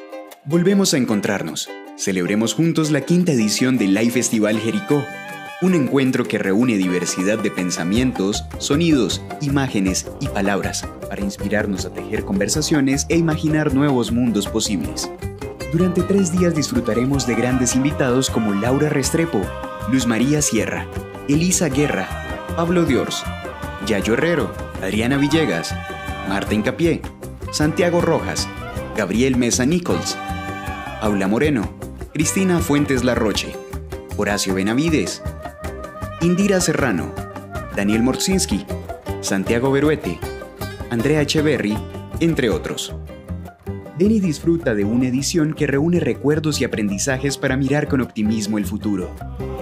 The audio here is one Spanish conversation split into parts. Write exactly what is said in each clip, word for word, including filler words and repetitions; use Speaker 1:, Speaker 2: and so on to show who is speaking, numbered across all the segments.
Speaker 1: Volvemos a encontrarnos. Celebremos juntos la quinta edición del Live Festival Jericó, un encuentro que reúne diversidad de pensamientos, sonidos, imágenes y palabras para inspirarnos a tejer conversaciones e imaginar nuevos mundos posibles. Durante tres días disfrutaremos de grandes invitados como Laura Restrepo, Luz María Sierra, Elisa Guerra, Pablo Diors, Yayo Herrero, Adriana Villegas, Marta Incapié, Santiago Rojas, Gabriel Mesa Nichols, Paula Moreno, Cristina Fuentes Larroche, Horacio Benavides, Indira Serrano, Daniel Morczynski, Santiago Beruete, Andrea Echeverry, entre otros. Ven y disfruta de una edición que reúne recuerdos y aprendizajes para mirar con optimismo el futuro.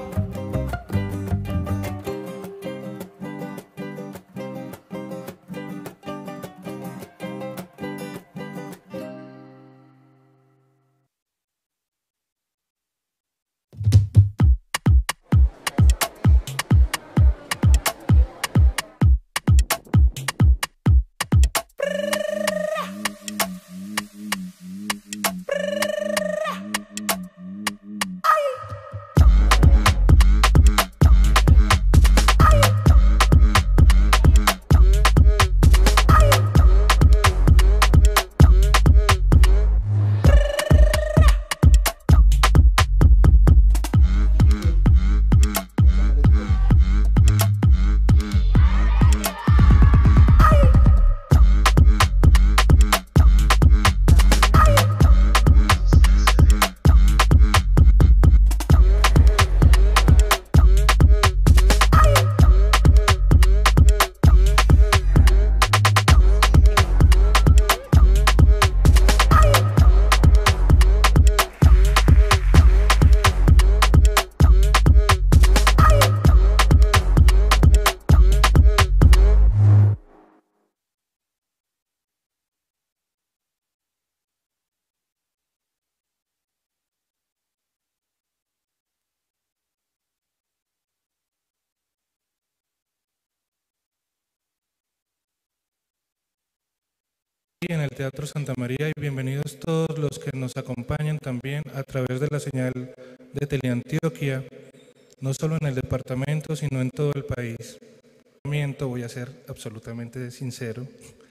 Speaker 2: En el Teatro Santa María, y bienvenidos todos los que nos acompañan también a través de la señal de Teleantioquia, no solo en el departamento, sino en todo el país. Voy a ser absolutamente sincero.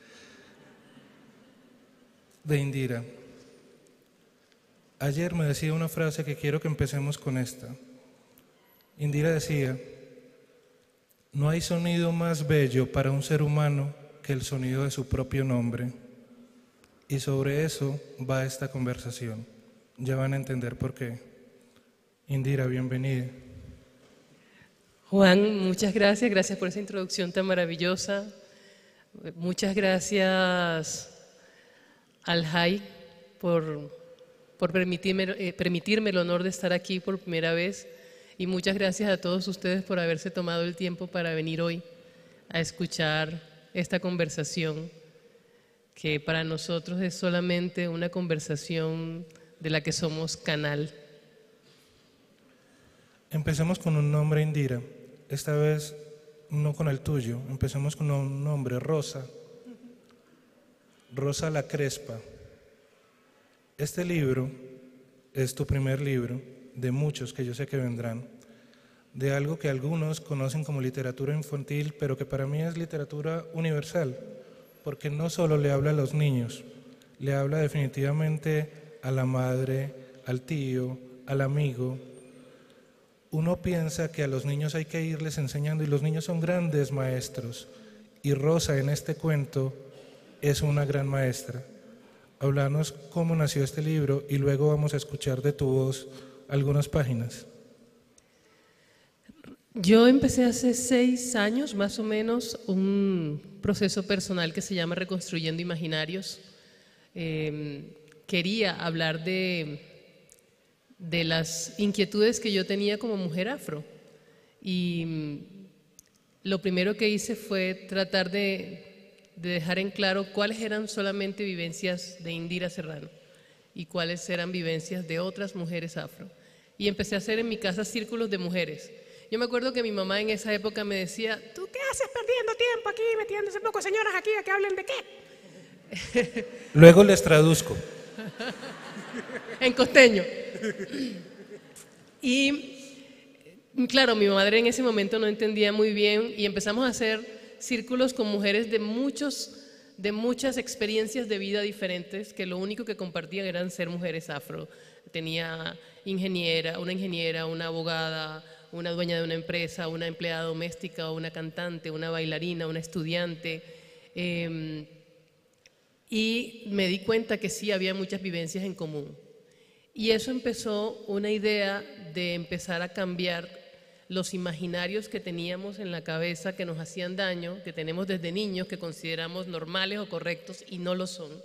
Speaker 2: De Indira. Ayer me decía una frase que quiero que empecemos con esta. Indira decía: no hay sonido más bello para un ser humano que el sonido de su propio nombre. Y sobre eso va esta conversación. Ya van a entender por qué. Indira, bienvenida.
Speaker 3: Juan, muchas gracias. Gracias por esa introducción tan maravillosa. Muchas gracias al J A I por, por permitirme, eh, permitirme el honor de estar aquí por primera vez. Y muchas gracias a todos ustedes por haberse tomado el tiempo para venir hoy a escuchar esta conversación, que para nosotros es solamente una conversación de la que somos canal.
Speaker 2: Empecemos con un nombre, Indira. Esta vez no con el tuyo. Empecemos con un nombre, Rosa. Rosa la Crespa. Este libro es tu primer libro, de muchos que yo sé que vendrán, de algo que algunos conocen como literatura infantil, pero que para mí es literatura universal, porque no solo le habla a los niños, le habla definitivamente a la madre, al tío, al amigo. Uno piensa que a los niños hay que irles enseñando, y los niños son grandes maestros, y Rosa en este cuento es una gran maestra. Háblanos cómo nació este libro y luego vamos a escuchar de tu voz algunas páginas.
Speaker 3: Yo empecé hace seis años más o menos un proceso personal que se llama Reconstruyendo Imaginarios. Eh, quería hablar de, de las inquietudes que yo tenía como mujer afro, y lo primero que hice fue tratar de, de dejar en claro cuáles eran solamente vivencias de Indira Serrano y cuáles eran vivencias de otras mujeres afro. Y empecé a hacer en mi casa círculos de mujeres. Yo me acuerdo que mi mamá en esa época me decía: ¿tú qué haces perdiendo tiempo aquí, metiéndose pocos señoras aquí a que hablen de qué?
Speaker 2: Luego les traduzco.
Speaker 3: En costeño. Y claro, mi madre en ese momento no entendía muy bien y empezamos a hacer círculos con mujeres de, muchos, de muchas experiencias de vida diferentes, que lo único que compartían eran ser mujeres afro. Tenía ingeniera, una ingeniera, una abogada, una dueña de una empresa, una empleada doméstica, una cantante, una bailarina, una estudiante. Eh, y me di cuenta que sí había muchas vivencias en común. Y eso empezó una idea de empezar a cambiar los imaginarios que teníamos en la cabeza que nos hacían daño, que tenemos desde niños, que consideramos normales o correctos y no lo son.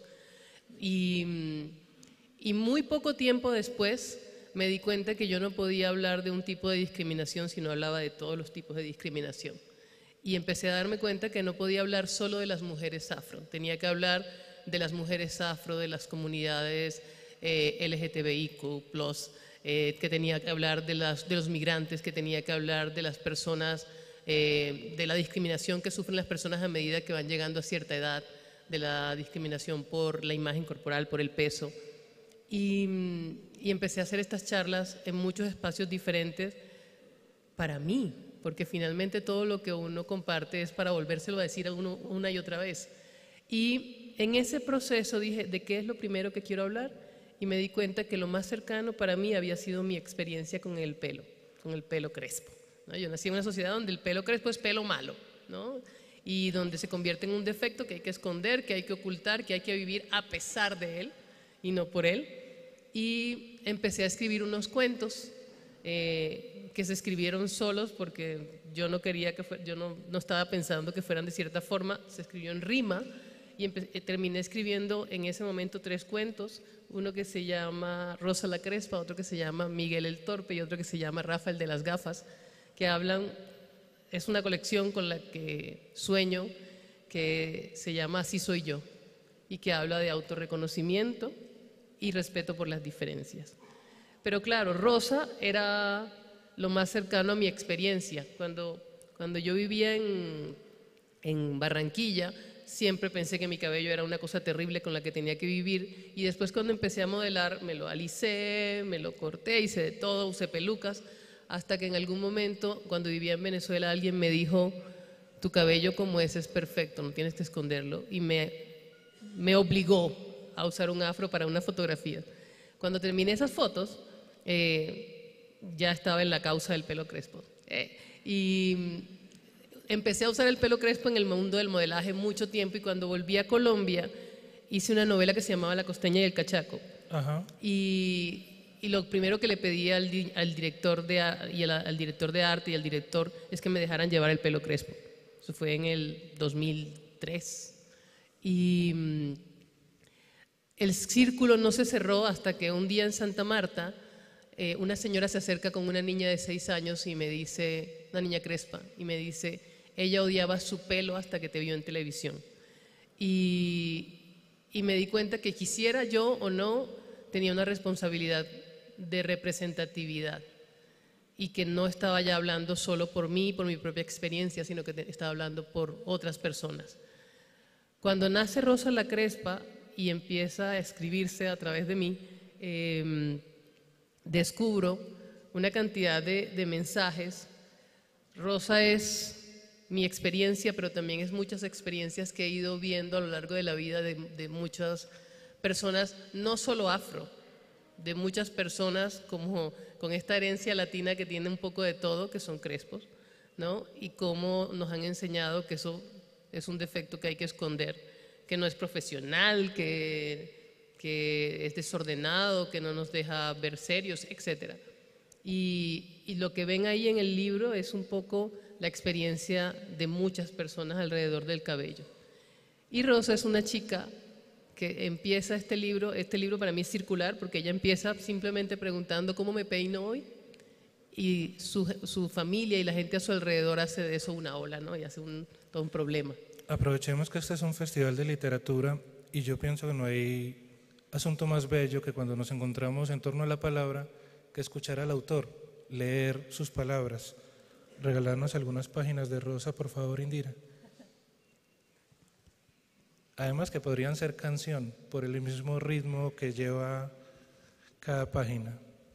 Speaker 3: Y, y muy poco tiempo después me di cuenta que yo no podía hablar de un tipo de discriminación si no hablaba de todos los tipos de discriminación. Y empecé a darme cuenta que no podía hablar solo de las mujeres afro, tenía que hablar de las mujeres afro, de las comunidades eh, L G T B I Q plus, eh, que tenía que hablar de, las, de los migrantes, que tenía que hablar de las personas, eh, de la discriminación que sufren las personas a medida que van llegando a cierta edad, de la discriminación por la imagen corporal, por el peso. Y, y empecé a hacer estas charlas en muchos espacios diferentes para mí, porque finalmente todo lo que uno comparte es para volvérselo a decir a uno una y otra vez. Y en ese proceso dije, ¿de qué es lo primero que quiero hablar? Y me di cuenta que lo más cercano para mí había sido mi experiencia con el pelo, con el pelo crespo, ¿no? Yo nací en una sociedad donde el pelo crespo es pelo malo, ¿no? Y donde se convierte en un defecto que hay que esconder, que hay que ocultar, que hay que vivir a pesar de él y no por él. Y empecé a escribir unos cuentos eh, que se escribieron solos porque yo no quería que fuera, yo no, no estaba pensando que fueran de cierta forma, se escribió en rima y terminé escribiendo en ese momento tres cuentos, uno que se llama Rosa la Crespa, otro que se llama Miguel el Torpe y otro que se llama Rafa el de las Gafas, que hablan, es una colección con la que sueño, que se llama Así soy yo y que habla de autorreconocimiento y respeto por las diferencias. Pero claro, Rosa era lo más cercano a mi experiencia. Cuando, cuando yo vivía en, en Barranquilla, siempre pensé que mi cabello era una cosa terrible con la que tenía que vivir y después cuando empecé a modelar me lo alicé, me lo corté, hice de todo, usé pelucas, hasta que en algún momento cuando vivía en Venezuela alguien me dijo, tu cabello como ese es perfecto, no tienes que esconderlo, y me, me obligó a usar un afro para una fotografía. Cuando terminé esas fotos, eh, ya estaba en la causa del pelo crespo. Eh, y empecé a usar el pelo crespo en el mundo del modelaje mucho tiempo y cuando volví a Colombia hice una novela que se llamaba La Costeña y el Cachaco. Ajá. Y, y lo primero que le pedí al, di, al, director de, y al, al director de arte y al director es que me dejaran llevar el pelo crespo. Eso fue en el dos mil tres. Y mm, el círculo no se cerró hasta que un día en Santa Marta eh, una señora se acerca con una niña de seis años y me dice, una niña crespa, y me dice, ella odiaba su pelo hasta que te vio en televisión. Y, y me di cuenta que quisiera yo o no, tenía una responsabilidad de representatividad y que no estaba ya hablando solo por mí, por mi propia experiencia, sino que estaba hablando por otras personas. Cuando nace Rosa la Crespa y empieza a escribirse a través de mí, eh, descubro una cantidad de, de mensajes. Rosa es mi experiencia, pero también es muchas experiencias que he ido viendo a lo largo de la vida de, de muchas personas, no solo afro, de muchas personas como con esta herencia latina que tiene un poco de todo, que son crespos, ¿no? Y cómo nos han enseñado que eso es un defecto que hay que esconder, que no es profesional, que, que es desordenado, que no nos deja ver serios, etcétera. Y, y lo que ven ahí en el libro es un poco la experiencia de muchas personas alrededor del cabello. Y Rosa es una chica que empieza este libro, este libro para mí es circular porque ella empieza simplemente preguntando cómo me peino hoy y su, su familia y la gente a su alrededor hace de eso una ola, ¿no? Y hace un, todo un problema.
Speaker 2: Aprovechemos que este es un festival de literatura y yo pienso que no hay asunto más bello que cuando nos encontramos en torno a la palabra que escuchar al autor, leer sus palabras. Regalarnos algunas páginas de Rosa, por favor, Indira. Además que podrían ser canción por el mismo ritmo que lleva cada página.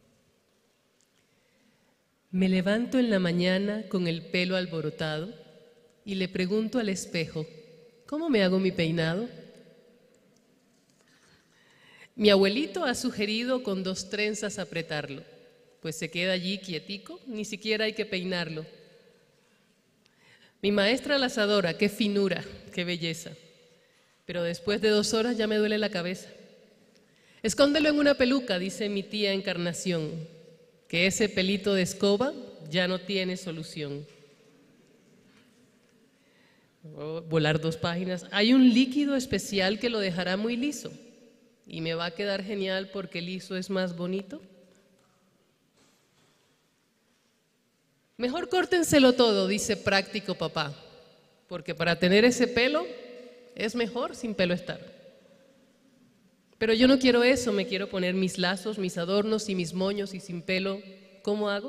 Speaker 3: Me levanto en la mañana con el pelo alborotado y le pregunto al espejo, ¿cómo me hago mi peinado? Mi abuelito ha sugerido con dos trenzas apretarlo, pues se queda allí quietico, ni siquiera hay que peinarlo. Mi maestra la asadora, qué finura, qué belleza, pero después de dos horas ya me duele la cabeza. Escóndelo en una peluca, dice mi tía Encarnación, que ese pelito de escoba ya no tiene solución. Voy a volar dos páginas. Hay un líquido especial que lo dejará muy liso y me va a quedar genial porque liso es más bonito. Mejor córtenselo todo, dice práctico papá, porque para tener ese pelo es mejor sin pelo estar. Pero yo no quiero eso, me quiero poner mis lazos, mis adornos y mis moños y sin pelo, ¿cómo hago?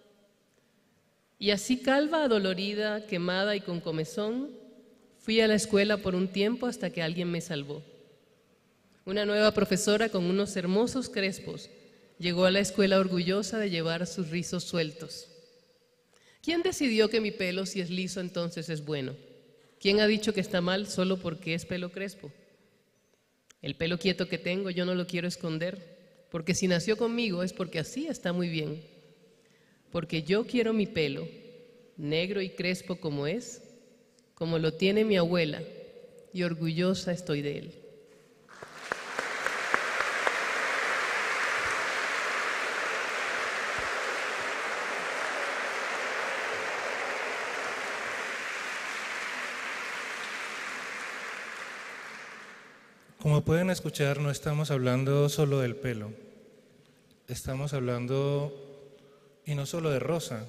Speaker 3: Y así calva, adolorida, quemada y con comezón, fui a la escuela por un tiempo hasta que alguien me salvó. Una nueva profesora con unos hermosos crespos llegó a la escuela orgullosa de llevar sus rizos sueltos. ¿Quién decidió que mi pelo, si es liso, entonces es bueno? ¿Quién ha dicho que está mal solo porque es pelo crespo? El pelo quieto que tengo yo no lo quiero esconder, porque si nació conmigo es porque así está muy bien. Porque yo quiero mi pelo, negro y crespo como es, como lo tiene mi abuela, y orgullosa estoy de él.
Speaker 2: Como pueden escuchar, no estamos hablando solo del pelo, estamos hablando, y no solo de Rosa,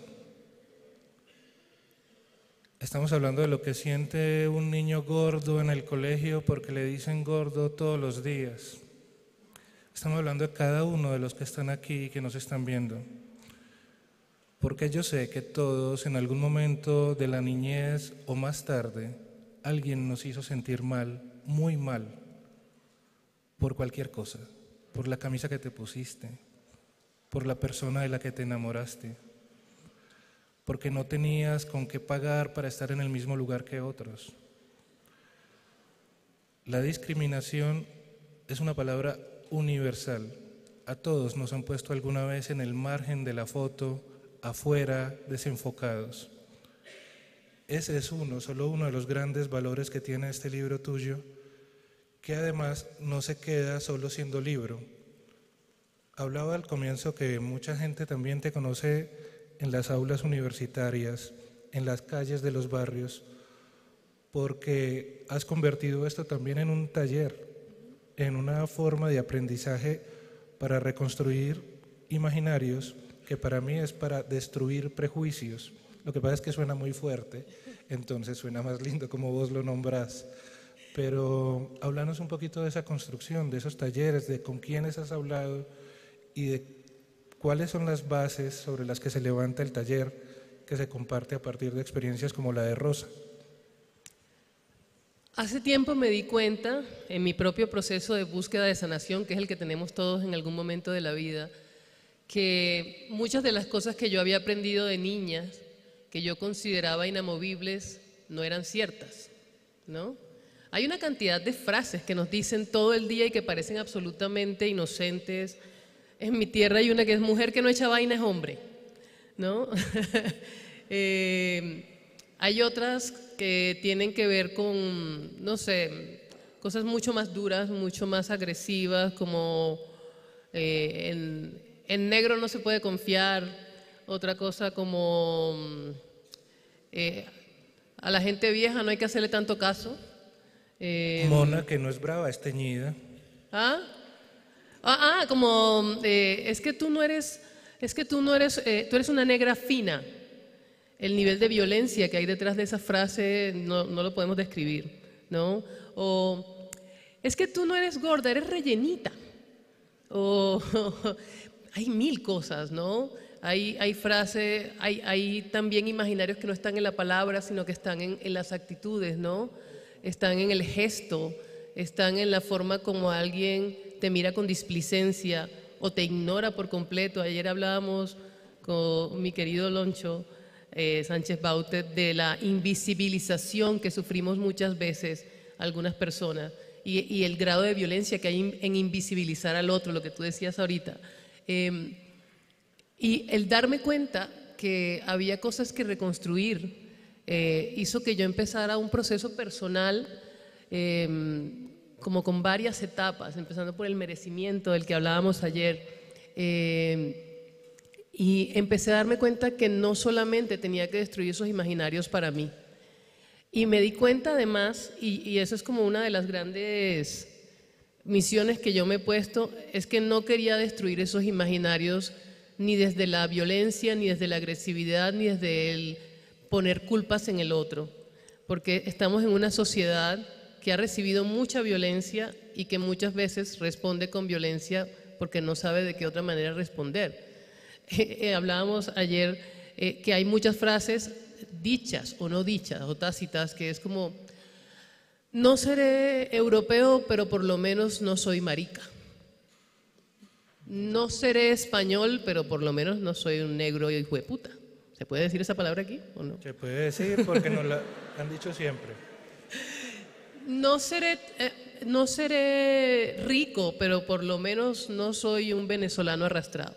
Speaker 2: estamos hablando de lo que siente un niño gordo en el colegio porque le dicen gordo todos los días. Estamos hablando de cada uno de los que están aquí y que nos están viendo, porque yo sé que todos en algún momento de la niñez o más tarde, alguien nos hizo sentir mal, muy mal, por cualquier cosa, por la camisa que te pusiste, por la persona de la que te enamoraste, porque no tenías con qué pagar para estar en el mismo lugar que otros. La discriminación es una palabra universal. A todos nos han puesto alguna vez en el margen de la foto, afuera, desenfocados. Ese es uno, solo uno de los grandes valores que tiene este libro tuyo, que además no se queda solo siendo libro. Hablaba al comienzo que mucha gente también te conoce en las aulas universitarias, en las calles de los barrios, porque has convertido esto también en un taller, en una forma de aprendizaje para reconstruir imaginarios, que para mí es para destruir prejuicios. Lo que pasa es que suena muy fuerte, entonces suena más lindo como vos lo nombrás. Pero háblanos un poquito de esa construcción, de esos talleres, de con quiénes has hablado y de cuáles son las bases sobre las que se levanta el taller que se comparte a partir de experiencias como la de Rosa.
Speaker 3: Hace tiempo me di cuenta, en mi propio proceso de búsqueda de sanación, que es el que tenemos todos en algún momento de la vida, que muchas de las cosas que yo había aprendido de niña, que yo consideraba inamovibles, no eran ciertas, ¿no? Hay una cantidad de frases que nos dicen todo el día y que parecen absolutamente inocentes. En mi tierra hay una que es: mujer que no echa vaina es hombre, ¿no? eh, hay otras que tienen que ver con, no sé, cosas mucho más duras, mucho más agresivas, como eh, en, en negro no se puede confiar. Otra cosa como eh, a la gente vieja no hay que hacerle tanto caso. Eh,
Speaker 2: Mona, que no es brava, es teñida.
Speaker 3: ¿Ah? Ah, ah como eh, es que tú no eres, es que tú no eres, eh, tú eres una negra fina. El nivel de violencia que hay detrás de esa frase no, no lo podemos describir, ¿no? O es que tú no eres gorda, eres rellenita. O hay mil cosas, ¿no? Hay, hay frases, hay, hay también imaginarios que no están en la palabra, sino que están en, en las actitudes, ¿no? Están en el gesto, están en la forma como alguien te mira con displicencia o te ignora por completo. Ayer hablábamos con mi querido Loncho eh, Sánchez Baute de la invisibilización que sufrimos muchas veces algunas personas y, y el grado de violencia que hay en invisibilizar al otro, lo que tú decías ahorita. Eh, y el darme cuenta que había cosas que reconstruir eh, hizo que yo empezara un proceso personal eh, como con varias etapas, empezando por el merecimiento del que hablábamos ayer. Eh, y empecé a darme cuenta que no solamente tenía que destruir esos imaginarios para mí. Y me di cuenta además, y, y eso es como una de las grandes misiones que yo me he puesto, es que no quería destruir esos imaginarios ni desde la violencia, ni desde la agresividad, ni desde el poner culpas en el otro. Porque estamos en una sociedad que ha recibido mucha violencia y que muchas veces responde con violencia porque no sabe de qué otra manera responder. Eh, eh, hablábamos ayer eh, que hay muchas frases dichas o no dichas o tácitas que es como, no seré europeo, pero por lo menos no soy marica. No seré español, pero por lo menos no soy un negro hijo de puta. ¿Se puede decir esa palabra aquí o no?
Speaker 2: Se puede decir porque nos la han dicho siempre.
Speaker 3: No seré, eh, no seré rico, pero por lo menos no soy un venezolano arrastrado.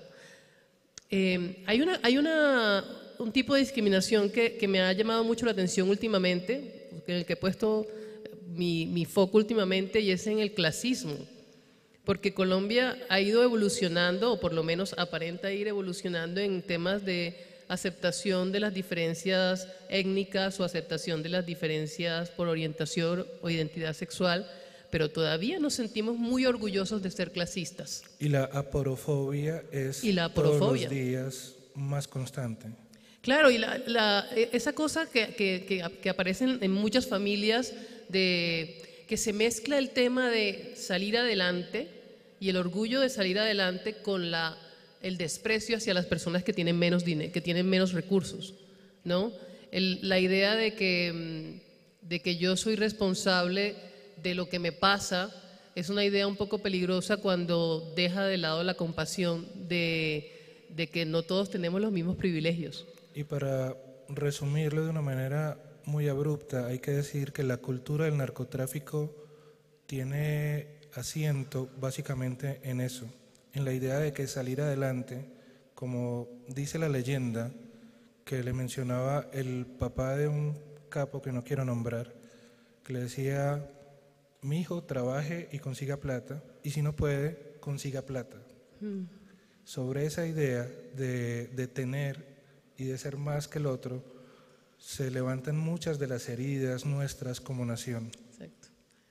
Speaker 3: Eh, hay una, hay una, un tipo de discriminación que, que me ha llamado mucho la atención últimamente, en el que he puesto mi, mi foco últimamente, y es en el clasismo. Porque Colombia ha ido evolucionando, o por lo menos aparenta ir evolucionando en temas de aceptación de las diferencias étnicas o aceptación de las diferencias por orientación o identidad sexual, pero todavía nos sentimos muy orgullosos de ser clasistas.
Speaker 2: Y la aporofobia es
Speaker 3: y la aporofobia.
Speaker 2: todos los días más constante.
Speaker 3: Claro, y la, la, esa cosa que, que, que, que aparece en, en muchas familias de que se mezcla el tema de salir adelante y el orgullo de salir adelante con la, el desprecio hacia las personas que tienen menos dinero, que tienen menos recursos, ¿no? El, la idea de que, de que yo soy responsable de lo que me pasa es una idea un poco peligrosa cuando deja de lado la compasión de, de que no todos tenemos los mismos privilegios.
Speaker 2: Y para resumirlo de una manera muy abrupta, hay que decir que la cultura del narcotráfico tiene asiento básicamente en eso, en la idea de que salir adelante, como dice la leyenda que le mencionaba el papá de un capo que no quiero nombrar, que le decía, mi hijo trabaje y consiga plata, y si no puede, consiga plata. Mm. Sobre esa idea de, de tener y de ser más que el otro, se levantan muchas de las heridas nuestras como nación.
Speaker 3: Exacto.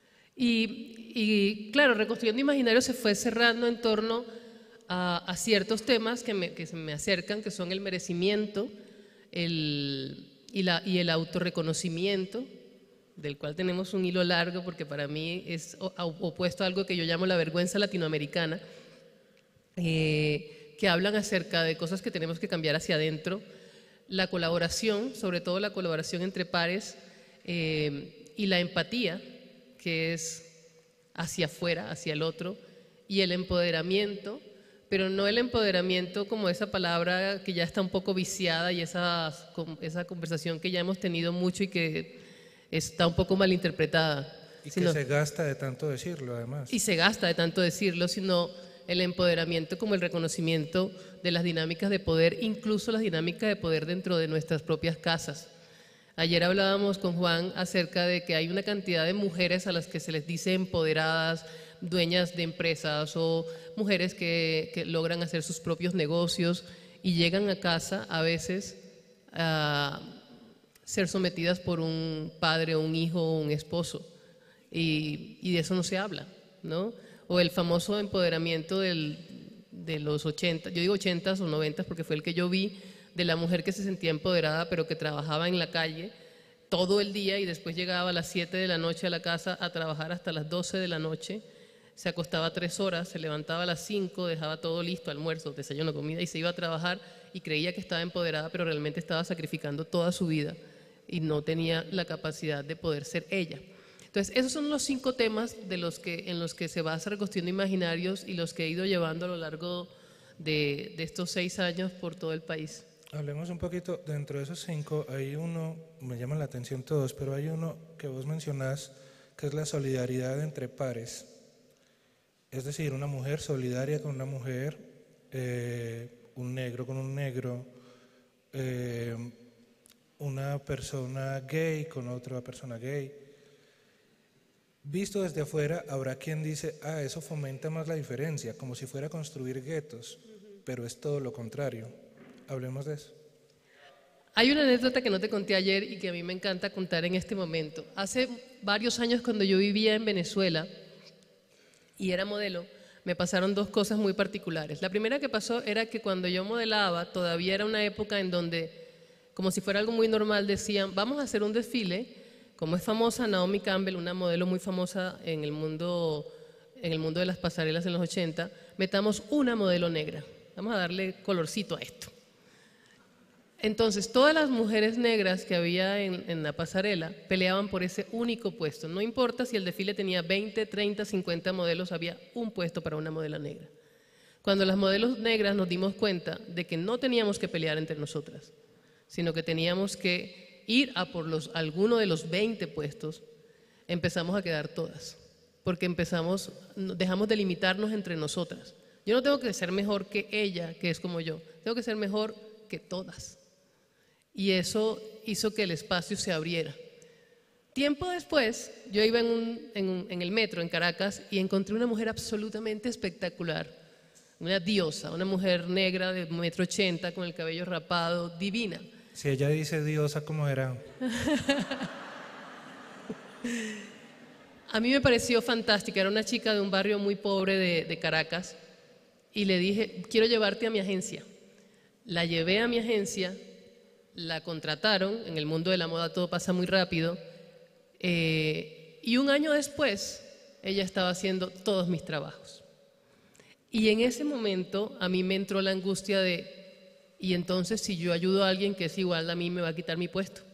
Speaker 3: Y, y claro, Reconstruyendo Imaginarios se fue cerrando en torno a, a ciertos temas que, me, que se me acercan, que son el merecimiento el, y, la, y el autorreconocimiento, del cual tenemos un hilo largo porque para mí es opuesto a algo que yo llamo la vergüenza latinoamericana, eh, que hablan acerca de cosas que tenemos que cambiar hacia adentro. La colaboración, sobre todo la colaboración entre pares, eh, y la empatía, que es hacia afuera, hacia el otro, y el empoderamiento, pero no el empoderamiento como esa palabra que ya está un poco viciada y esa, esa conversación que ya hemos tenido mucho y que está un poco malinterpretada.
Speaker 2: Y
Speaker 3: sino,
Speaker 2: que se gasta de tanto decirlo, además.
Speaker 3: Y se gasta de tanto decirlo, sino el empoderamiento como el reconocimiento de las dinámicas de poder, incluso las dinámicas de poder dentro de nuestras propias casas. Ayer hablábamos con Juan acerca de que hay una cantidad de mujeres a las que se les dice empoderadas, dueñas de empresas o mujeres que, que logran hacer sus propios negocios y llegan a casa a veces a ser sometidas por un padre o un hijo o un esposo y, y de eso no se habla, ¿no? O el famoso empoderamiento del, de los ochenta, yo digo ochentas o noventas porque fue el que yo vi, de la mujer que se sentía empoderada pero que trabajaba en la calle todo el día y después llegaba a las siete de la noche a la casa a trabajar hasta las doce de la noche, se acostaba tres horas, se levantaba a las cinco, dejaba todo listo, almuerzo, desayuno, comida y se iba a trabajar y creía que estaba empoderada pero realmente estaba sacrificando toda su vida y no tenía la capacidad de poder ser ella. Entonces, esos son los cinco temas de los que, en los que se basa Reconstruyendo Imaginarios y los que he ido llevando a lo largo de, de estos seis años por todo el país.
Speaker 2: Hablemos un poquito, dentro de esos cinco hay uno, me llaman la atención todos, pero hay uno que vos mencionás que es la solidaridad entre pares. Es decir, una mujer solidaria con una mujer, eh, un negro con un negro, eh, una persona gay con otra persona gay. Visto desde afuera, habrá quien dice, ah, eso fomenta más la diferencia, como si fuera a construir guetos, pero es todo lo contrario. Hablemos de eso.
Speaker 3: Hay una anécdota que no te conté ayer y que a mí me encanta contar en este momento. Hace varios años, cuando yo vivía en Venezuela y era modelo, me pasaron dos cosas muy particulares. La primera que pasó era que cuando yo modelaba, todavía era una época en donde, como si fuera algo muy normal, decían, vamos a hacer un desfile. Como es famosa Naomi Campbell, una modelo muy famosa en el mundo, en el mundo de las pasarelas en los ochenta, metamos una modelo negra. Vamos a darle colorcito a esto. Entonces, todas las mujeres negras que había en, en la pasarela peleaban por ese único puesto. No importa si el desfile tenía veinte, treinta, cincuenta modelos, había un puesto para una modelo negra. Cuando las modelos negras nos dimos cuenta de que no teníamos que pelear entre nosotras, sino que teníamos que ir a por los, alguno de los veinte puestos, empezamos a quedar todas, porque empezamos, dejamos de limitarnos entre nosotras. Yo no tengo que ser mejor que ella, que es como yo, tengo que ser mejor que todas. Y eso hizo que el espacio se abriera. Tiempo después, yo iba en, un, en, un, en el metro en Caracas y encontré una mujer absolutamente espectacular, una diosa, una mujer negra de metro ochenta con el cabello rapado, divina.
Speaker 2: Si ella dice diosa, ¿cómo era?
Speaker 3: A mí me pareció fantástica, era una chica de un barrio muy pobre de, de Caracas y le dije, quiero llevarte a mi agencia. La llevé a mi agencia, la contrataron, en el mundo de la moda todo pasa muy rápido, eh, y un año después ella estaba haciendo todos mis trabajos. Y en ese momento a mí me entró la angustia de, y entonces si yo ayudo a alguien que es igual a mí me va a quitar mi puesto.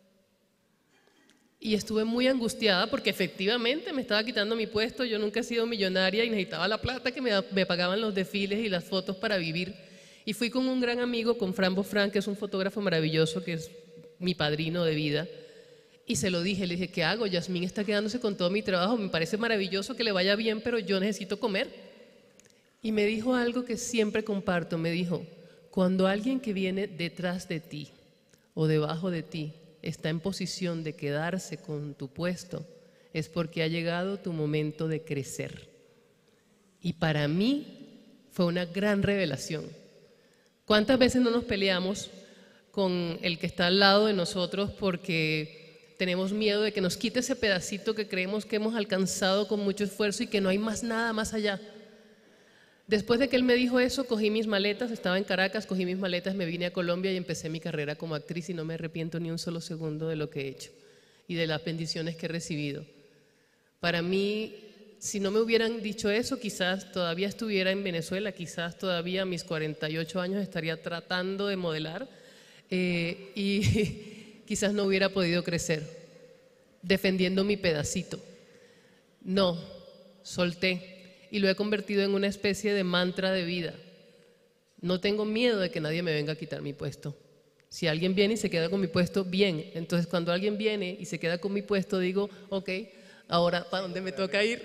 Speaker 3: Y estuve muy angustiada porque efectivamente me estaba quitando mi puesto, yo nunca he sido millonaria y necesitaba la plata que me, me pagaban los desfiles y las fotos para vivir. Y fui con un gran amigo, con Fran Bofran, que es un fotógrafo maravilloso, que es mi padrino de vida, y se lo dije, le dije, ¿qué hago? Yasmín está quedándose con todo mi trabajo, me parece maravilloso que le vaya bien, pero yo necesito comer. Y me dijo algo que siempre comparto, me dijo, cuando alguien que viene detrás de ti o debajo de ti está en posición de quedarse con tu puesto, es porque ha llegado tu momento de crecer. Y para mí fue una gran revelación. ¿Cuántas veces no nos peleamos con el que está al lado de nosotros porque tenemos miedo de que nos quite ese pedacito que creemos que hemos alcanzado con mucho esfuerzo y que no hay más nada más allá? Después de que él me dijo eso, cogí mis maletas, estaba en Caracas, cogí mis maletas, me vine a Colombia y empecé mi carrera como actriz y no me arrepiento ni un solo segundo de lo que he hecho y de las bendiciones que he recibido. Para mí, si no me hubieran dicho eso, quizás todavía estuviera en Venezuela, quizás todavía a mis cuarenta y ocho años estaría tratando de modelar eh, y quizás no hubiera podido crecer, defendiendo mi pedacito. No, solté y lo he convertido en una especie de mantra de vida. No tengo miedo de que nadie me venga a quitar mi puesto. Si alguien viene y se queda con mi puesto, bien. Entonces, cuando alguien viene y se queda con mi puesto, digo, ok, ahora, ¿para dónde me toca ir?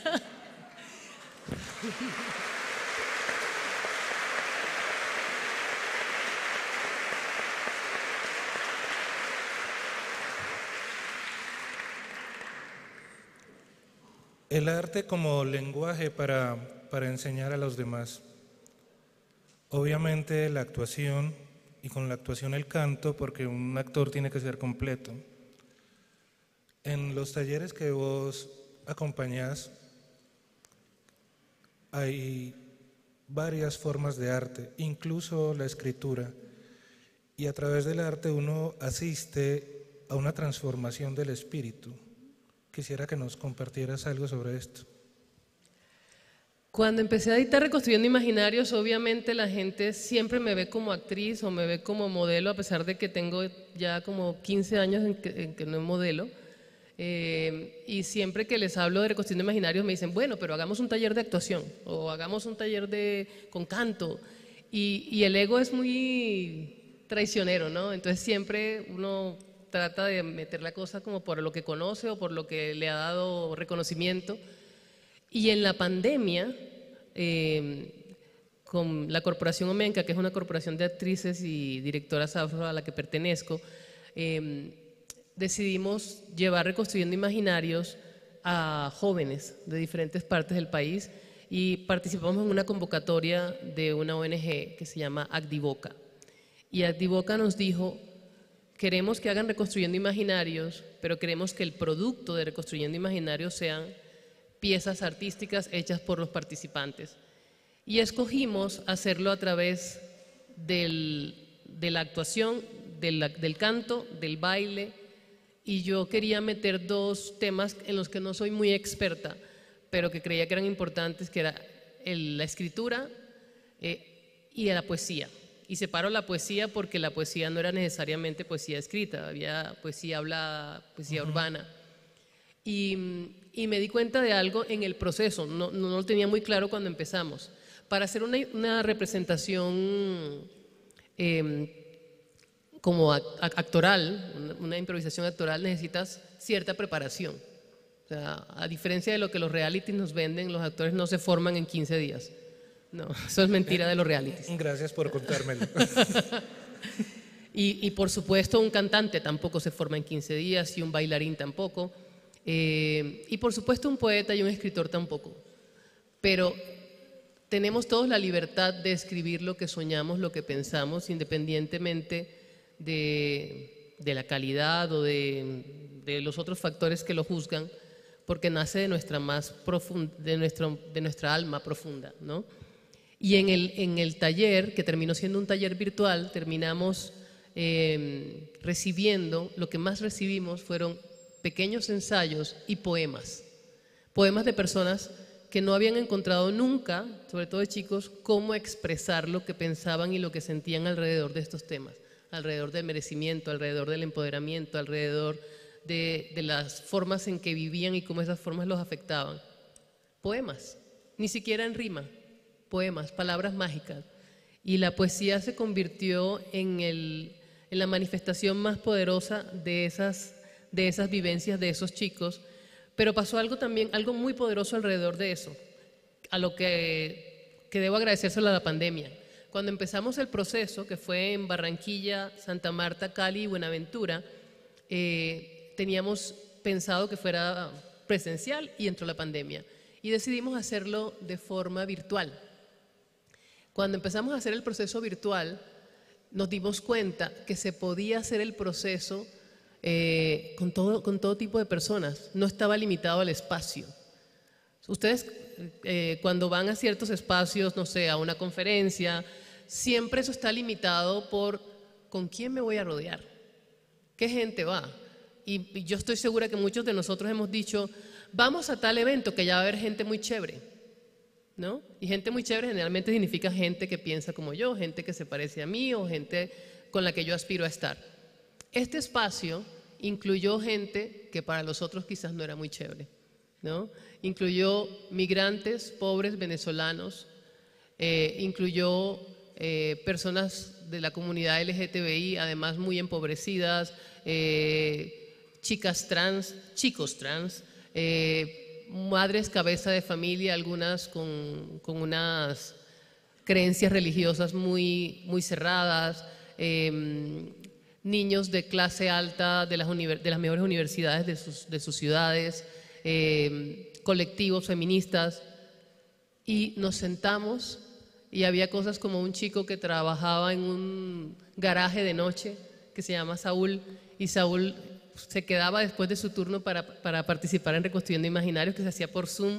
Speaker 2: El arte como lenguaje para, para enseñar a los demás. Obviamente la actuación, y con la actuación el canto, porque un actor tiene que ser completo. En los talleres que vos acompañás hay varias formas de arte, incluso la escritura, y a través del arte uno asiste a una transformación del espíritu. Quisiera que nos compartieras algo sobre esto.
Speaker 3: Cuando empecé a editar Reconstruyendo Imaginarios, obviamente la gente siempre me ve como actriz o me ve como modelo, a pesar de que tengo ya como quince años en que, en que no modelo. Eh, y siempre que les hablo de reconstruyendo imaginarios me dicen, bueno, pero hagamos un taller de actuación o hagamos un taller de, con canto. Y, y el ego es muy traicionero, ¿no? Entonces siempre uno trata de meter la cosa como por lo que conoce o por lo que le ha dado reconocimiento. Y en la pandemia, eh, con la Corporación Omenka, que es una corporación de actrices y directoras afro a la que pertenezco, eh, decidimos llevar Reconstruyendo Imaginarios a jóvenes de diferentes partes del país y participamos en una convocatoria de una O N G que se llama Acdivoca. Y Acdivoca nos dijo, queremos que hagan Reconstruyendo Imaginarios, pero queremos que el producto de Reconstruyendo Imaginarios sean piezas artísticas hechas por los participantes. Y escogimos hacerlo a través del, de la actuación, del, del canto, del baile, y yo quería meter dos temas en los que no soy muy experta, pero que creía que eran importantes, que era el, la escritura eh, y la poesía. Y separo la poesía porque la poesía no era necesariamente poesía escrita, había poesía hablada, poesía uh-huh. urbana. Y, y me di cuenta de algo en el proceso, no, no lo tenía muy claro cuando empezamos. Para hacer una, una representación eh, como actoral, una, una improvisación actoral, necesitas cierta preparación. O sea, a diferencia de lo que los realities nos venden, los actores no se forman en quince días. No, eso es mentira de los realities.
Speaker 2: Gracias por contármelo.
Speaker 3: y, y por supuesto un cantante tampoco se forma en quince días y un bailarín tampoco. Eh, y por supuesto un poeta y un escritor tampoco. Pero tenemos todos la libertad de escribir lo que soñamos, lo que pensamos, independientemente de, de la calidad o de, de los otros factores que lo juzgan, porque nace de nuestra, más profunda, de nuestro, de nuestra alma profunda, ¿no? Y en el, en el taller, que terminó siendo un taller virtual, terminamos eh, recibiendo, lo que más recibimos fueron pequeños ensayos y poemas, poemas de personas que no habían encontrado nunca, sobre todo de chicos, cómo expresar lo que pensaban y lo que sentían alrededor de estos temas, alrededor del merecimiento, alrededor del empoderamiento, alrededor de, de las formas en que vivían y cómo esas formas los afectaban. Poemas, ni siquiera en rima, poemas, palabras mágicas. Y la poesía se convirtió en, el, en la manifestación más poderosa de esas, de esas vivencias de esos chicos. Pero pasó algo también, algo muy poderoso alrededor de eso, a lo que, que debo agradecérselo a la pandemia. Cuando empezamos el proceso, que fue en Barranquilla, Santa Marta, Cali y Buenaventura, eh, teníamos pensado que fuera presencial y entró la pandemia. Y decidimos hacerlo de forma virtual. Cuando empezamos a hacer el proceso virtual, nos dimos cuenta que se podía hacer el proceso eh, con, todo, con todo tipo de personas, no estaba limitado al espacio. Ustedes eh, cuando van a ciertos espacios, no sé, a una conferencia, siempre eso está limitado por con quién me voy a rodear, qué gente va. Y, y yo estoy segura que muchos de nosotros hemos dicho, vamos a tal evento que ya va a haber gente muy chévere, ¿no? Y gente muy chévere generalmente significa gente que piensa como yo, gente que se parece a mí o gente con la que yo aspiro a estar. Este espacio incluyó gente que para los otros quizás no era muy chévere, ¿no? Incluyó migrantes, pobres, venezolanos, eh, incluyó eh, personas de la comunidad L G T B I, además muy empobrecidas, eh, chicas trans, chicos trans, eh, madres cabeza de familia, algunas con, con unas creencias religiosas muy, muy cerradas, eh, niños de clase alta de las, de las mejores universidades de sus, de sus ciudades, eh, colectivos feministas, y nos sentamos y había cosas como un chico que trabajaba en un garaje de noche que se llama Saúl, y Saúl se quedaba después de su turno para, para participar en Reconstruyendo Imaginarios, que se hacía por Zoom,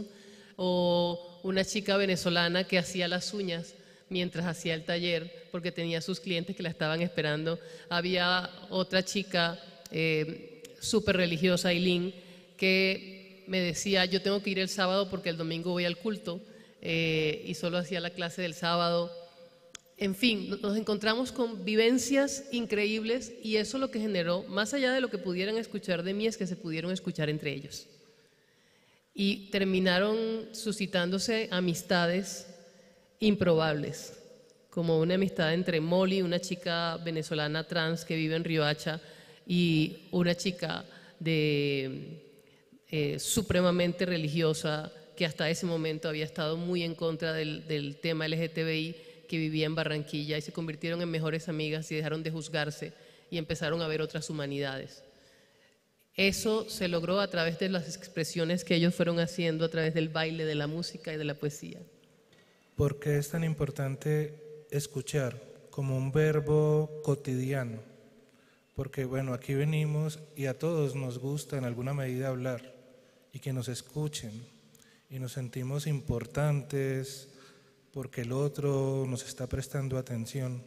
Speaker 3: o una chica venezolana que hacía las uñas mientras hacía el taller porque tenía sus clientes que la estaban esperando. Había otra chica eh, súper religiosa, Aileen, que me decía, yo tengo que ir el sábado porque el domingo voy al culto, eh, y solo hacía la clase del sábado. En fin, nos encontramos con vivencias increíbles y eso lo que generó, más allá de lo que pudieran escuchar de mí, es que se pudieron escuchar entre ellos. Y terminaron suscitándose amistades improbables, como una amistad entre Molly, una chica venezolana trans que vive en Riohacha, y una chica de, eh, supremamente religiosa que hasta ese momento había estado muy en contra del, del tema L G T B I, que vivía en Barranquilla, y se convirtieron en mejores amigas y dejaron de juzgarse y empezaron a ver otras humanidades. Eso se logró a través de las expresiones que ellos fueron haciendo a través del baile, de la música y de la poesía.
Speaker 2: ¿Por qué es tan importante escuchar como un verbo cotidiano? Porque bueno, aquí venimos y a todos nos gusta en alguna medida hablar y que nos escuchen y nos sentimos importantes porque el otro nos está prestando atención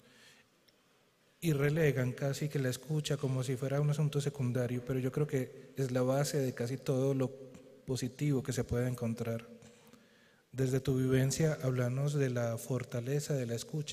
Speaker 2: y relegan casi que la escucha como si fuera un asunto secundario, pero yo creo que es la base de casi todo lo positivo que se puede encontrar. Desde tu vivencia, háblanos de la fortaleza de la escucha.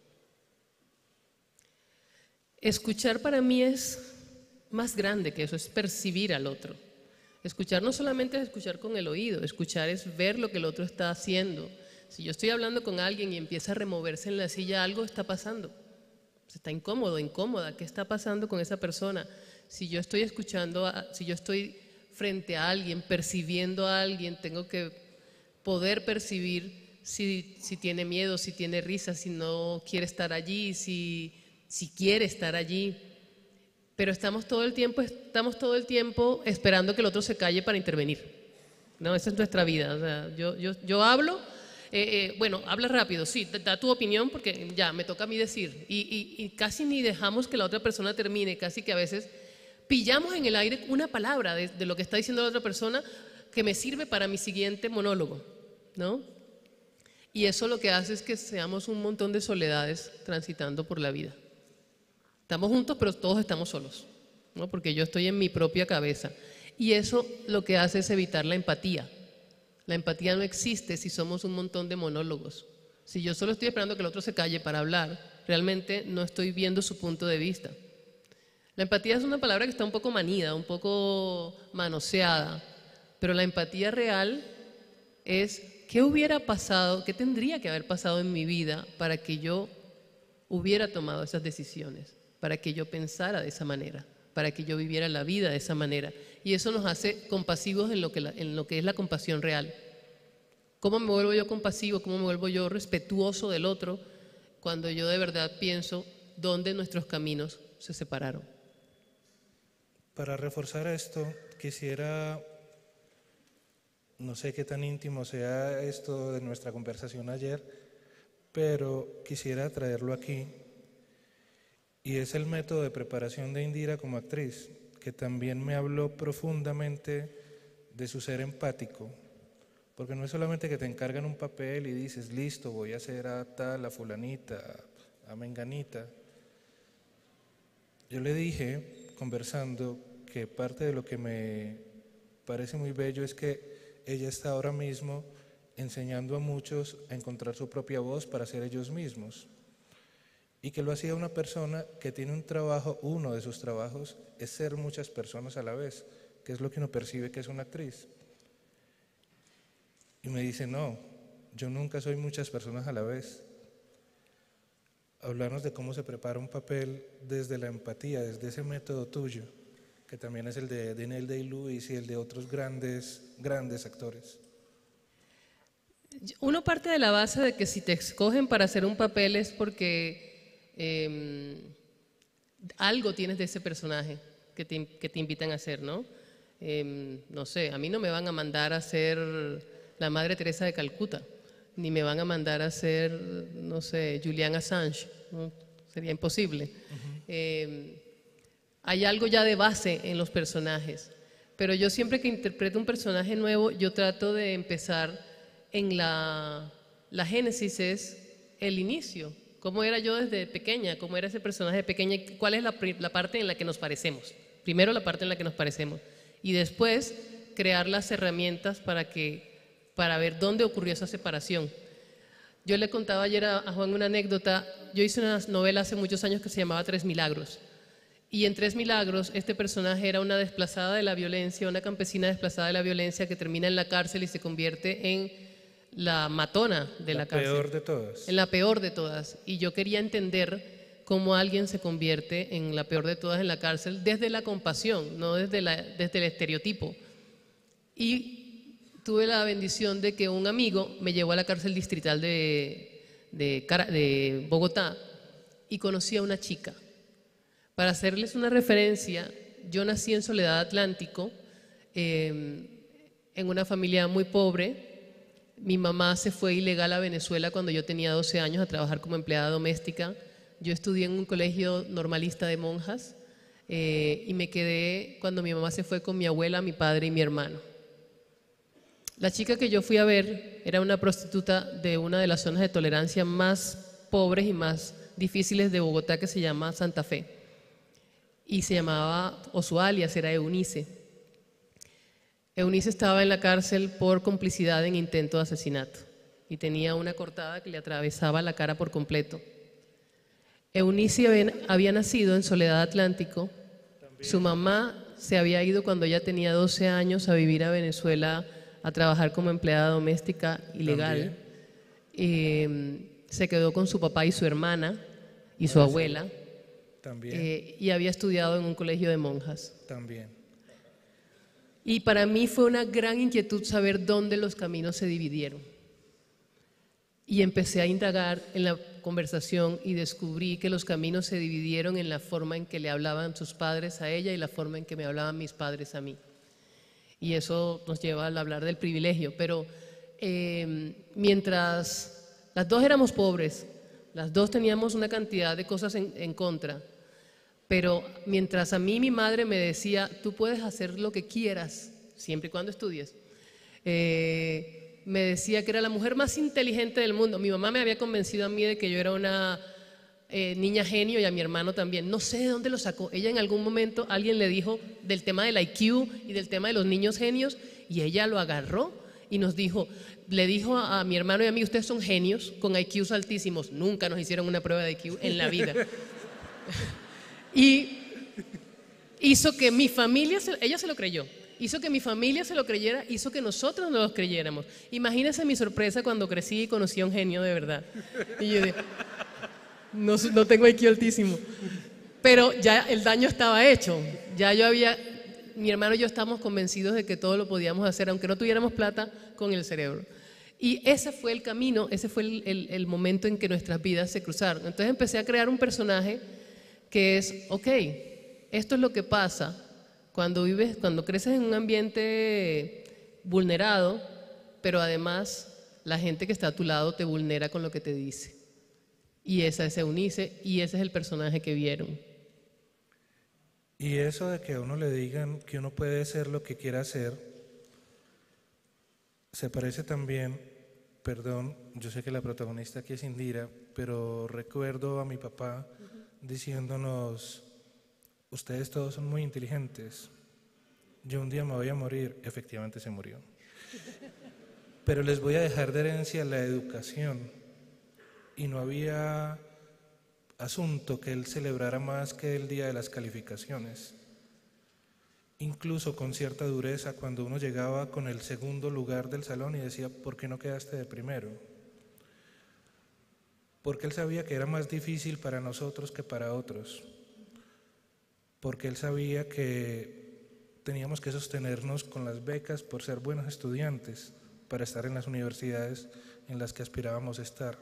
Speaker 3: Escuchar para mí es más grande que eso, es percibir al otro. Escuchar no solamente es escuchar con el oído, escuchar es ver lo que el otro está haciendo. Si yo estoy hablando con alguien y empieza a removerse en la silla, algo está pasando. Está incómodo, incómoda. ¿Qué está pasando con esa persona? Si yo estoy escuchando, a, si yo estoy frente a alguien, percibiendo a alguien, tengo que poder percibir si, si tiene miedo, si tiene risa, si no quiere estar allí, si, si quiere estar allí. Pero estamos todo el tiempo, estamos todo el tiempo esperando que el otro se calle para intervenir. No, esa es nuestra vida. O sea, yo, yo, yo hablo. Eh, eh, bueno, habla rápido, sí, da tu opinión porque ya me toca a mí decir y, y, y casi ni dejamos que la otra persona termine, casi que a veces pillamos en el aire una palabra de, de lo que está diciendo la otra persona que me sirve para mi siguiente monólogo, ¿no? Y eso lo que hace es que seamos un montón de soledades transitando por la vida. Estamos juntos pero todos estamos solos, ¿no? Porque yo estoy en mi propia cabeza y eso lo que hace es evitar la empatía. La empatía no existe si somos un montón de monólogos. Si yo solo estoy esperando que el otro se calle para hablar, realmente no estoy viendo su punto de vista. La empatía es una palabra que está un poco manida, un poco manoseada, pero la empatía real es qué hubiera pasado, qué tendría que haber pasado en mi vida para que yo hubiera tomado esas decisiones, para que yo pensara de esa manera, para que yo viviera la vida de esa manera. Y eso nos hace compasivos en lo que, la, en lo que es la compasión real. ¿Cómo me vuelvo yo compasivo? ¿Cómo me vuelvo yo respetuoso del otro cuando yo de verdad pienso dónde nuestros caminos se separaron?
Speaker 2: Para reforzar esto, quisiera, no sé qué tan íntimo sea esto de nuestra conversación ayer, pero quisiera traerlo aquí. Y es el método de preparación de Indira como actriz, que también me habló profundamente de su ser empático, porque no es solamente que te encargan un papel y dices, listo, voy a hacer a tal, a fulanita, a menganita. Yo le dije, conversando, que parte de lo que me parece muy bello es que ella está ahora mismo enseñando a muchos a encontrar su propia voz para ser ellos mismos. Y que lo hacía una persona que tiene un trabajo, uno de sus trabajos es ser muchas personas a la vez, que es lo que uno percibe que es una actriz. Y me dice, no, yo nunca soy muchas personas a la vez. Hablarnos de cómo se prepara un papel desde la empatía, desde ese método tuyo, que también es el de Daniel Day-Lewis y el de otros grandes, grandes actores.
Speaker 3: Uno parte de la base de que si te escogen para hacer un papel es porque Eh, algo tienes de ese personaje que te, que te invitan a hacer, ¿no? Eh, no sé, a mí no me van a mandar a ser la Madre Teresa de Calcuta, ni me van a mandar a ser, no sé, Julian Assange, ¿no? Sería imposible. Uh-huh. eh, hay algo ya de base en los personajes, pero yo siempre que interpreto un personaje nuevo, yo trato de empezar en la, la génesis es el inicio. ¿Cómo era yo desde pequeña? ¿Cómo era ese personaje pequeña? ¿Cuál es la, la parte en la que nos parecemos? Primero la parte en la que nos parecemos y después crear las herramientas para, que, para ver dónde ocurrió esa separación. Yo le contaba ayer a, a Juan una anécdota. Yo hice una novela hace muchos años que se llamaba Tres Milagros. Y en Tres Milagros, este personaje era una desplazada de la violencia, una campesina desplazada de la violencia que termina en la cárcel y se convierte en la matona de la, la cárcel.
Speaker 2: La peor de todas.
Speaker 3: En la peor de todas. Y yo quería entender cómo alguien se convierte en la peor de todas en la cárcel desde la compasión, no desde, la, desde el estereotipo. Y tuve la bendición de que un amigo me llevó a la cárcel distrital de, de, de Bogotá y conocí a una chica. Para hacerles una referencia, yo nací en Soledad Atlántico, eh, en una familia muy pobre. Mi mamá se fue ilegal a Venezuela cuando yo tenía doce años a trabajar como empleada doméstica. Yo estudié en un colegio normalista de monjas eh, y me quedé cuando mi mamá se fue con mi abuela, mi padre y mi hermano. La chica que yo fui a ver era una prostituta de una de las zonas de tolerancia más pobres y más difíciles de Bogotá, que se llama Santa Fe. Y se llamaba, o su alias era Eunice. Eunice estaba en la cárcel por complicidad en intento de asesinato y tenía una cortada que le atravesaba la cara por completo. Eunice había, había nacido en Soledad Atlántico. Su mamá se había ido cuando ella tenía doce años a vivir a Venezuela a trabajar como empleada doméstica ilegal. Eh, se quedó con su papá y su hermana y su abuela.
Speaker 2: También.
Speaker 3: Eh, y había estudiado en un colegio de monjas.
Speaker 2: También.
Speaker 3: Y para mí fue una gran inquietud saber dónde los caminos se dividieron. Y empecé a indagar en la conversación y descubrí que los caminos se dividieron en la forma en que le hablaban sus padres a ella y la forma en que me hablaban mis padres a mí. Y eso nos lleva a hablar del privilegio. Pero eh, mientras las dos éramos pobres, las dos teníamos una cantidad de cosas en, en contra. Pero mientras a mí mi madre me decía, tú puedes hacer lo que quieras, siempre y cuando estudies, eh, me decía que era la mujer más inteligente del mundo. Mi mamá me había convencido a mí de que yo era una eh, niña genio y a mi hermano también. No sé de dónde lo sacó. Ella en algún momento, alguien le dijo del tema del I Q y del tema de los niños genios y ella lo agarró y nos dijo, le dijo a, a mi hermano y a mí, ustedes son genios con I Qs altísimos. Nunca nos hicieron una prueba de I Q en la vida. Y hizo que mi familia, se, ella se lo creyó, hizo que mi familia se lo creyera, hizo que nosotros no lo creyéramos. Imagínense mi sorpresa cuando crecí y conocí a un genio de verdad. Y yo dije, no, no tengo I Q altísimo. Pero ya el daño estaba hecho. Ya yo había, mi hermano y yo estábamos convencidos de que todo lo podíamos hacer, aunque no tuviéramos plata, con el cerebro. Y ese fue el camino, ese fue el, el, el momento en que nuestras vidas se cruzaron. Entonces empecé a crear un personaje que es, ok, esto es lo que pasa cuando vives, cuando creces en un ambiente vulnerado, pero además la gente que está a tu lado te vulnera con lo que te dice. Y esa es Eunice y ese es el personaje que vieron.
Speaker 2: Y eso de que a uno le digan que uno puede ser lo que quiera hacer, se parece también, perdón, yo sé que la protagonista aquí es Indira, pero recuerdo a mi papá diciéndonos, ustedes todos son muy inteligentes, yo un día me voy a morir, efectivamente se murió, pero les voy a dejar de herencia la educación. Y no había asunto que él celebrara más que el día de las calificaciones, incluso con cierta dureza cuando uno llegaba con el segundo lugar del salón y decía, ¿por qué no quedaste de primero? Porque él sabía que era más difícil para nosotros que para otros, porque él sabía que teníamos que sostenernos con las becas por ser buenos estudiantes para estar en las universidades en las que aspirábamos a estar.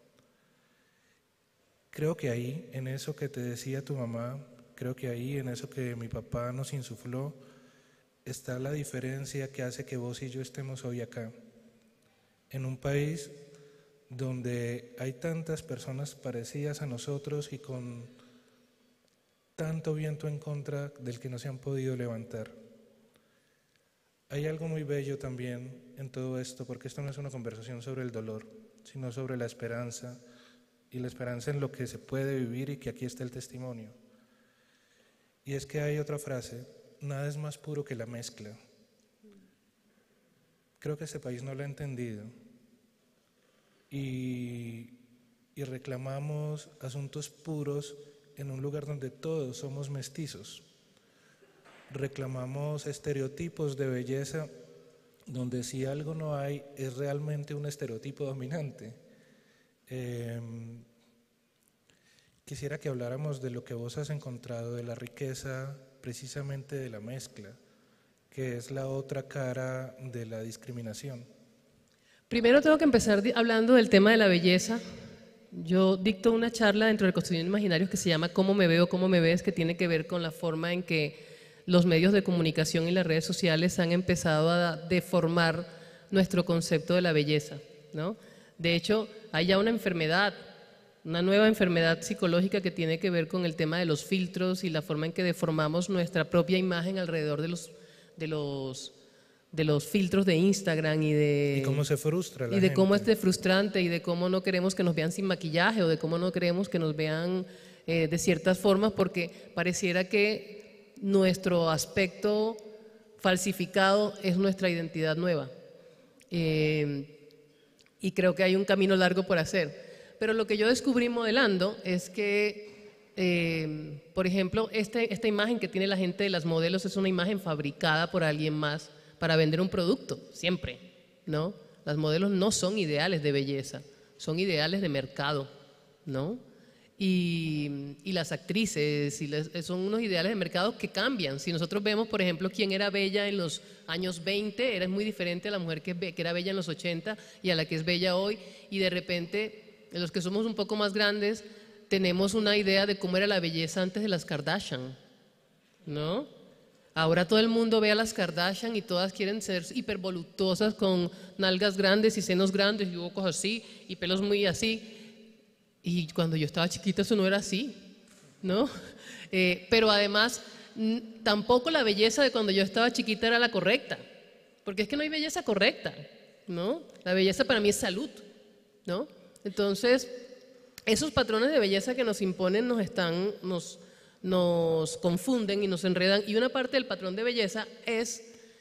Speaker 2: Creo que ahí, en eso que te decía tu mamá, creo que ahí, en eso que mi papá nos insufló, está la diferencia que hace que vos y yo estemos hoy acá, en un país donde hay tantas personas parecidas a nosotros y con tanto viento en contra del que no se han podido levantar. Hay algo muy bello también en todo esto, porque esto no es una conversación sobre el dolor, sino sobre la esperanza, y la esperanza en lo que se puede vivir y que aquí está el testimonio. Y es que hay otra frase, nada es más puro que la mezcla. Creo que este país no lo ha entendido. y, y reclamamos asuntos puros en un lugar donde todos somos mestizos. Reclamamos estereotipos de belleza donde si algo no hay es realmente un estereotipo dominante. Eh, quisiera que habláramos de lo que vos has encontrado, de la riqueza precisamente de la mezcla, que es la otra cara de la discriminación.
Speaker 3: Primero tengo que empezar hablando del tema de la belleza. Yo dicto una charla dentro de Construyendo Imaginarios que se llama ¿Cómo me veo, cómo me ves?, que tiene que ver con la forma en que los medios de comunicación y las redes sociales han empezado a deformar nuestro concepto de la belleza, ¿no? De hecho, hay ya una enfermedad, una nueva enfermedad psicológica que tiene que ver con el tema de los filtros y la forma en que deformamos nuestra propia imagen alrededor de los, de los, de los filtros de Instagram y de…
Speaker 2: Y cómo se frustra la
Speaker 3: Y de
Speaker 2: gente.
Speaker 3: cómo es de frustrante y de cómo no queremos que nos vean sin maquillaje o de cómo no queremos que nos vean eh, de ciertas formas porque pareciera que nuestro aspecto falsificado es nuestra identidad nueva. Eh, y creo que hay un camino largo por hacer. Pero lo que yo descubrí modelando es que, eh, por ejemplo, este, esta imagen que tiene la gente de las modelos es una imagen fabricada por alguien más para vender un producto, siempre, ¿no? Las modelos no son ideales de belleza, son ideales de mercado, ¿no? Y, y las actrices y les, son unos ideales de mercado que cambian. Si nosotros vemos, por ejemplo, quién era bella en los años veinte, era muy diferente a la mujer que, que era bella en los ochenta y a la que es bella hoy, y de repente, los que somos un poco más grandes, tenemos una idea de cómo era la belleza antes de las Kardashian, ¿no? Ahora todo el mundo ve a las Kardashian y todas quieren ser hipervoluptuosas con nalgas grandes y senos grandes y ojos así y pelos muy así. Y cuando yo estaba chiquita eso no era así, ¿no? Eh, pero además, tampoco la belleza de cuando yo estaba chiquita era la correcta, porque es que no hay belleza correcta, ¿no? La belleza para mí es salud, ¿no? Entonces, esos patrones de belleza que nos imponen nos están, nos, nos confunden y nos enredan, y una parte del patrón de belleza es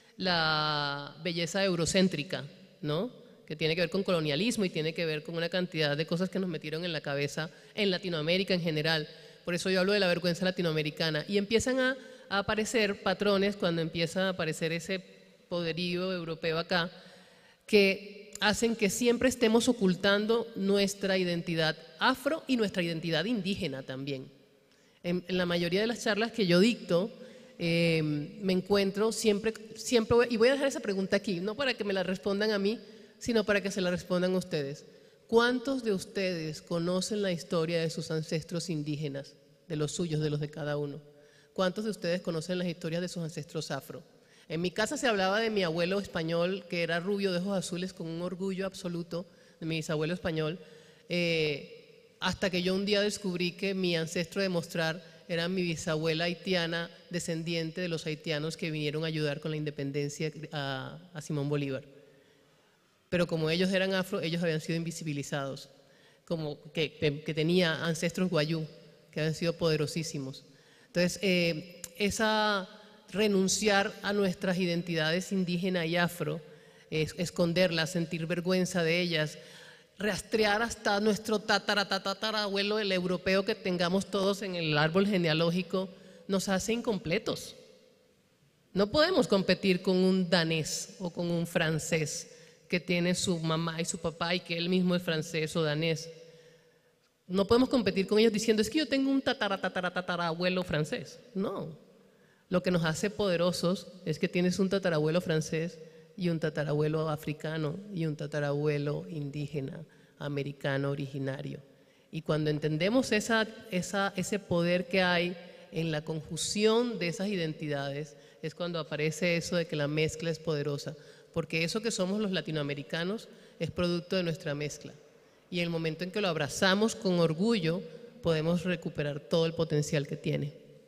Speaker 3: la belleza eurocéntrica, ¿no? Que tiene que ver con colonialismo y tiene que ver con una cantidad de cosas que nos metieron en la cabeza en Latinoamérica en general. Por eso yo hablo de la vergüenza latinoamericana. Y empiezan a, a aparecer patrones cuando empieza a aparecer ese poderío europeo acá, que hacen que siempre estemos ocultando nuestra identidad afro y nuestra identidad indígena también. En, en la mayoría de las charlas que yo dicto, eh, me encuentro siempre, siempre, y voy a dejar esa pregunta aquí, no para que me la respondan a mí, sino para que se la respondan ustedes. ¿Cuántos de ustedes conocen la historia de sus ancestros indígenas, de los suyos, de los de cada uno? ¿Cuántos de ustedes conocen las historias de sus ancestros afro? En mi casa se hablaba de mi abuelo español, que era rubio de ojos azules, con un orgullo absoluto de mi bisabuelo español, eh, hasta que yo un día descubrí que mi ancestro de mostrar era mi bisabuela haitiana, descendiente de los haitianos que vinieron a ayudar con la independencia a, a Simón Bolívar. Pero como ellos eran afro, ellos habían sido invisibilizados, como que, que, que tenía ancestros guayú, que habían sido poderosísimos. Entonces, eh, esa renunciar a nuestras identidades indígena y afro, es, esconderlas, sentir vergüenza de ellas, rastrear hasta nuestro tataratatarabuelo, el europeo que tengamos todos en el árbol genealógico, nos hace incompletos. No podemos competir con un danés o con un francés que tiene su mamá y su papá y que él mismo es francés o danés. No podemos competir con ellos diciendo, es que yo tengo un tataratataratatarabuelo francés. No. Lo que nos hace poderosos es que tienes un tatarabuelo francés y un tatarabuelo africano y un tatarabuelo indígena, americano, originario. Y cuando entendemos esa, esa, ese poder que hay en la conjunción de esas identidades, es cuando aparece eso de que la mezcla es poderosa. Porque eso que somos los latinoamericanos es producto de nuestra mezcla. Y en el momento en que lo abrazamos con orgullo, podemos recuperar todo el potencial que tiene.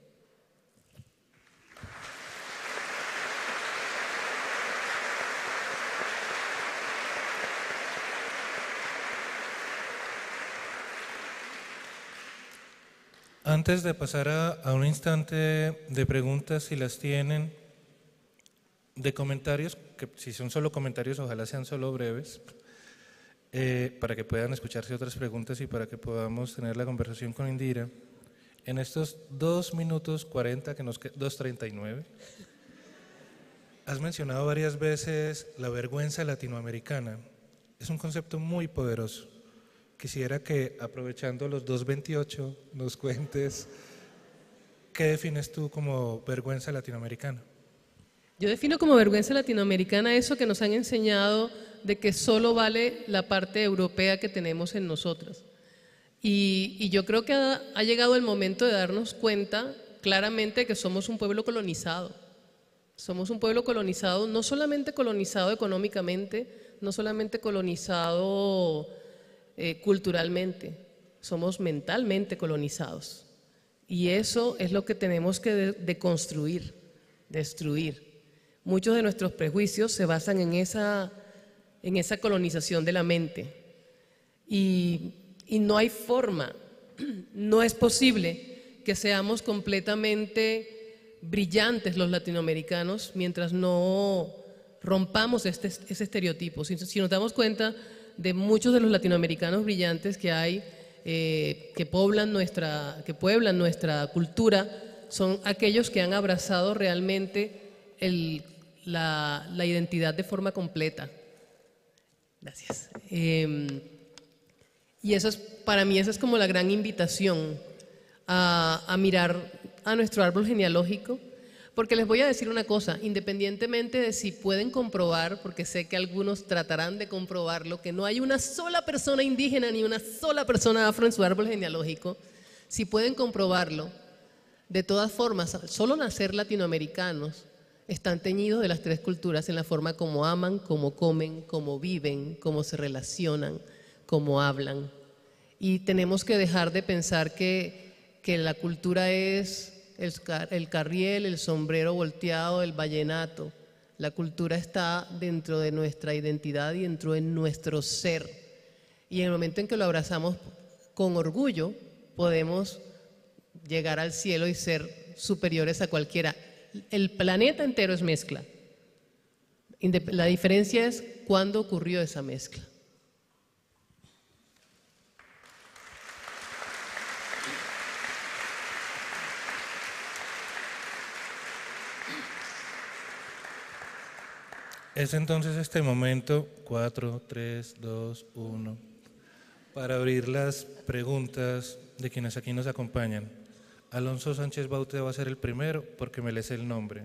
Speaker 2: Antes de pasar a, a un instante de preguntas, si las tienen, de comentarios, que si son solo comentarios, ojalá sean solo breves. Eh, para que puedan escucharse otras preguntas y para que podamos tener la conversación con Indira, en estos dos minutos cuarenta, que nos quedan, dos treinta y nueve, has mencionado varias veces la vergüenza latinoamericana. Es un concepto muy poderoso. Quisiera que, aprovechando los dos veintiocho, nos cuentes qué defines tú como vergüenza latinoamericana.
Speaker 3: Yo defino como vergüenza latinoamericana eso que nos han enseñado de que solo vale la parte europea que tenemos en nosotras. Y, y yo creo que ha, ha llegado el momento de darnos cuenta claramente que somos un pueblo colonizado. Somos un pueblo colonizado, no solamente colonizado económicamente, no solamente colonizado eh, culturalmente, somos mentalmente colonizados. Y eso es lo que tenemos que de, deconstruir, destruir. Muchos de nuestros prejuicios se basan en esa, en esa colonización de la mente. Y, y no hay forma, no es posible que seamos completamente brillantes los latinoamericanos mientras no rompamos este, ese estereotipo. Si, si nos damos cuenta de muchos de los latinoamericanos brillantes que hay, eh, que, poblan nuestra, que pueblan nuestra cultura, son aquellos que han abrazado realmente el La, la identidad de forma completa. Gracias. Eh, y eso es, para mí esa es como la gran invitación a, a mirar a nuestro árbol genealógico, porque les voy a decir una cosa, independientemente de si pueden comprobar, porque sé que algunos tratarán de comprobarlo, que no hay una sola persona indígena ni una sola persona afro en su árbol genealógico, si pueden comprobarlo, de todas formas, solo nacer latinoamericanos están teñidos de las tres culturas en la forma como aman, como comen, como viven, cómo se relacionan, cómo hablan. Y tenemos que dejar de pensar que, que la cultura es el, el carriel, el sombrero volteado, el vallenato. La cultura está dentro de nuestra identidad y dentro de nuestro ser. Y en el momento en que lo abrazamos con orgullo, podemos llegar al cielo y ser superiores a cualquiera. El planeta entero es mezcla. La diferencia es cuándo ocurrió esa mezcla.
Speaker 2: Es entonces este momento, cuatro, tres, dos, uno, para abrir las preguntas de quienes aquí nos acompañan. Alonso Sánchez Baute va a ser el primero porque me le sé el nombre.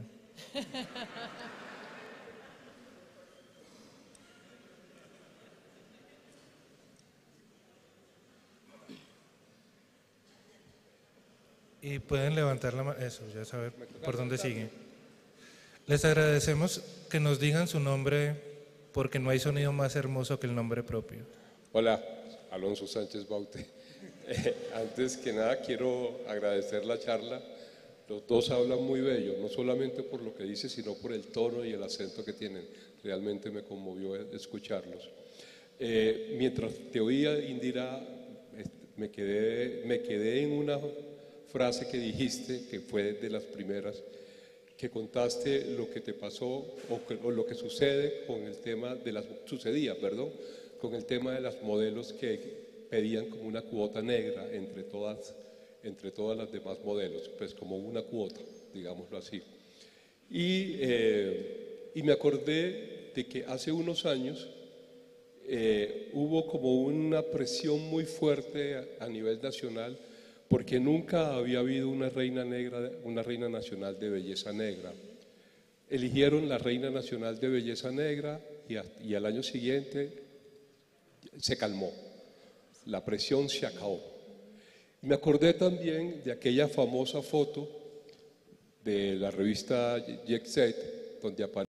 Speaker 2: Y pueden levantar la mano, eso, ya saber por dónde sigue. Les agradecemos que nos digan su nombre porque no hay sonido más hermoso que el nombre propio.
Speaker 4: Hola, Alonso Sánchez Baute. Eh, antes que nada quiero agradecer la charla. Los dos hablan muy bello, no solamente por lo que dicen, sino por el tono y el acento que tienen. Realmente me conmovió escucharlos. Eh, mientras te oía, Indira, me quedé, me quedé en una frase que dijiste, que fue de las primeras, que contaste lo que te pasó o, que, o lo que sucede con el tema de las, sucedía, perdón, con el tema de las modelos que pedían como una cuota negra entre todas, entre todas las demás modelos, pues como una cuota, digámoslo así. Y, eh, y me acordé de que hace unos años eh, hubo como una presión muy fuerte a, a nivel nacional, porque nunca había habido una reina negra, una reina nacional de belleza negra. Eligieron la reina nacional de belleza negra y, a, y al año siguiente se calmó. La presión se acabó. Me acordé también de aquella famosa foto de la revista Jet Set, donde aparece